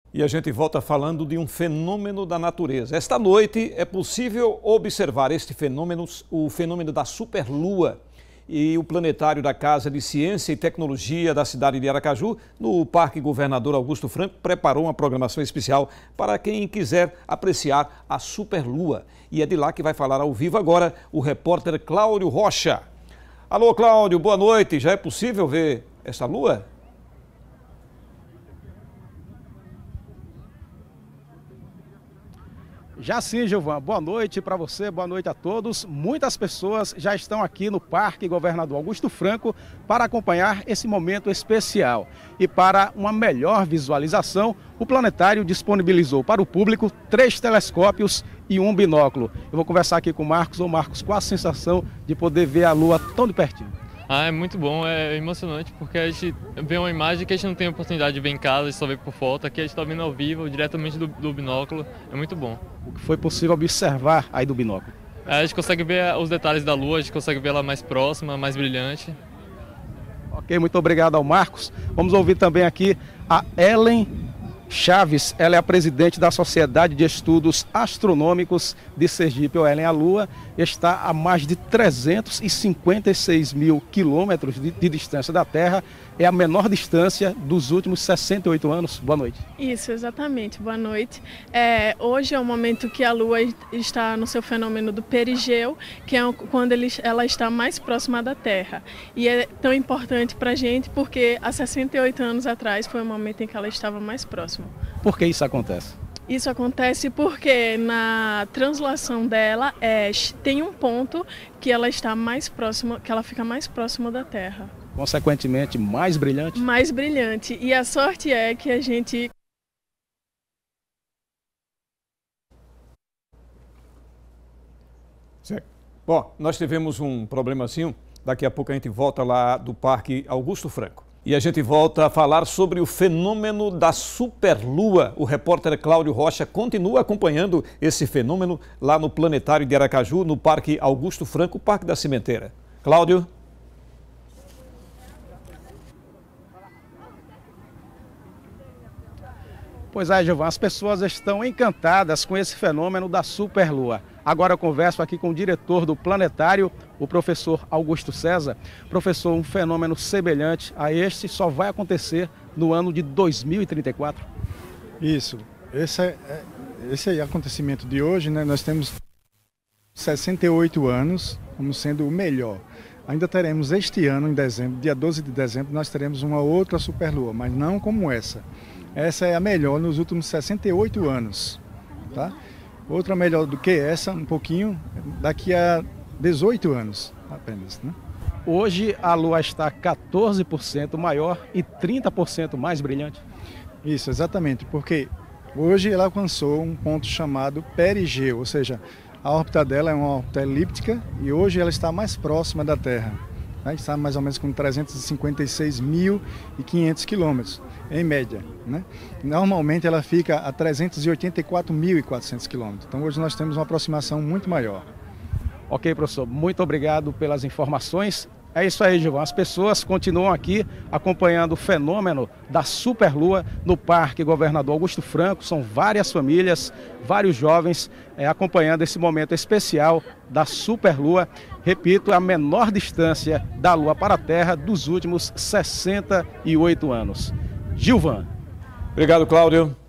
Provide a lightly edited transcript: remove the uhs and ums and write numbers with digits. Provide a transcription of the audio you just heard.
E a gente volta falando de um fenômeno da natureza. Esta noite é possível observar este fenômeno, o fenômeno da superlua. E o planetário da Casa de Ciência e Tecnologia da cidade de Aracaju, no Parque Governador Augusto Franco, preparou uma programação especial para quem quiser apreciar a superlua. E é de lá que vai falar ao vivo agora o repórter Cláudio Rocha. Alô, Cláudio, boa noite. Já é possível ver essa lua? Já sim, Gilvan. Boa noite para você, boa noite a todos. Muitas pessoas já estão aqui no Parque Governador Augusto Franco para acompanhar esse momento especial. E para uma melhor visualização, o planetário disponibilizou para o público 3 telescópios e um binóculo. Eu vou conversar aqui com o Marcos. Ô Marcos, qual a sensação de poder ver a Lua tão de pertinho? É muito bom, é emocionante, porque a gente vê uma imagem que a gente não tem a oportunidade de ver em casa, a gente só vê por foto. Aqui a gente está vendo ao vivo, diretamente do binóculo, é muito bom. O que foi possível observar aí do binóculo? A gente consegue ver os detalhes da Lua, a gente consegue ver ela mais próxima, mais brilhante. Ok, muito obrigado ao Marcos. Vamos ouvir também aqui a Ellen Chaves. Ela é a presidente da Sociedade de Estudos Astronômicos de Sergipe. Ellen, a Lua está a mais de 356 mil quilômetros de distância da Terra. É a menor distância dos últimos 68 anos. Boa noite. Isso, exatamente. Boa noite. Hoje é o momento que a Lua está no seu fenômeno do perigeu, que é quando ela está mais próxima da Terra. E é tão importante para a gente porque há 68 anos atrás foi o momento em que ela estava mais próxima. Por que isso acontece? Isso acontece porque na translação dela tem um ponto que ela está mais próxima, que ela fica mais próxima da Terra. Consequentemente, mais brilhante? Mais brilhante. E a sorte é que a gente... Certo. Bom, nós tivemos um problemazinho. Daqui a pouco a gente volta lá do Parque Augusto Franco. E a gente volta a falar sobre o fenômeno da superlua. O repórter Cláudio Rocha continua acompanhando esse fenômeno lá no Planetário de Aracaju, no Parque Augusto Franco, Parque da Cimenteira. Cláudio? Pois é, Gilvan, as pessoas estão encantadas com esse fenômeno da superlua. Agora eu converso aqui com o diretor do planetário, o professor Augusto César. Professor, um fenômeno semelhante a este só vai acontecer no ano de 2034? Isso. Esse acontecimento de hoje, né, nós temos 68 anos como sendo o melhor. Ainda teremos este ano, em dezembro, dia 12 de dezembro, nós teremos uma outra superlua, mas não como essa. Essa é a melhor nos últimos 68 anos, tá? Outra melhor do que essa, um pouquinho, daqui a 18 anos apenas, né? Hoje a Lua está 14% maior e 30% mais brilhante. Isso, exatamente, porque hoje ela alcançou um ponto chamado perigeu, ou seja, a órbita dela é uma órbita elíptica e hoje ela está mais próxima da Terra. Está mais ou menos com 356.500 quilômetros, em média, né? Normalmente ela fica a 384.400 quilômetros. Então hoje nós temos uma aproximação muito maior. Ok, professor, muito obrigado pelas informações. É isso aí, Gilvan. As pessoas continuam aqui acompanhando o fenômeno da superlua no Parque Governador Augusto Franco. São várias famílias, vários jovens acompanhando esse momento especial da superlua. Repito, a menor distância da Lua para a Terra dos últimos 68 anos. Gilvan. Obrigado, Cláudio.